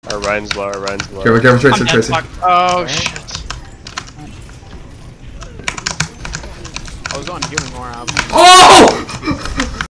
Ryan's low, Ryan's low. Careful, Tracer, Tracer. Oh, shit. I was on healing more. Oh!